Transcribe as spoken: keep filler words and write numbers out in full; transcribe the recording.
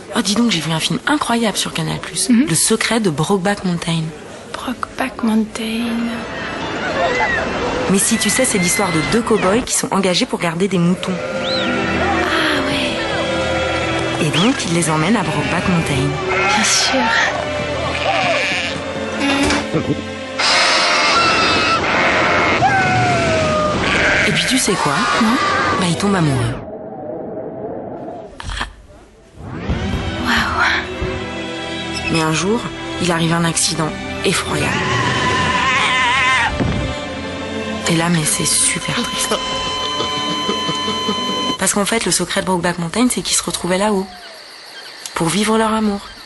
Oh, dis donc, j'ai vu un film incroyable sur Canal plus. Mm-hmm. Le secret de Brokeback Mountain. Brokeback Mountain. Mais si, tu sais, c'est l'histoire de deux cow-boys qui sont engagés pour garder des moutons. Ah ouais. Et donc, ils les emmènent à Brokeback Mountain. Bien sûr. Et puis tu sais quoi? Non. Bah, ils tombent amoureux. Waouh. Mais un jour, il arrive un accident effroyable. Et là, mais c'est super triste. Parce qu'en fait, le secret de Brokeback Mountain, c'est qu'ils se retrouvaient là-haut. Pour vivre leur amour.